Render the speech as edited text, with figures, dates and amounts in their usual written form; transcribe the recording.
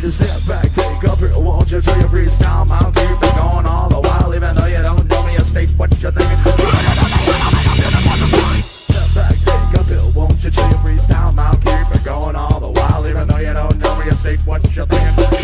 to sit back, take up it, won't you try your freestyle, I'll keep it going all the while, even though you don't know me, state what you're thinking. Sit back, take up it, won't you try your freestyle, I'll keep it going all the while, even though you don't know me, state what you're thinking.